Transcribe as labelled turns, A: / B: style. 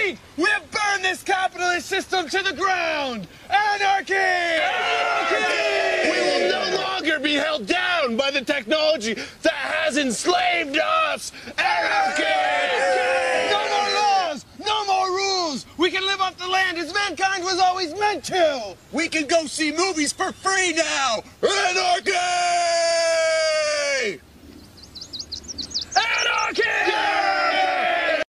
A: defeat! We have burned this capitalist system to the ground! Anarchy! Anarchy!
B: We will no longer be held down by the technology that has enslaved us! Anarchy!
A: No more laws! No more rules! We can live off the land as mankind was always meant to!
B: We can go see movies for free now! Anarchy!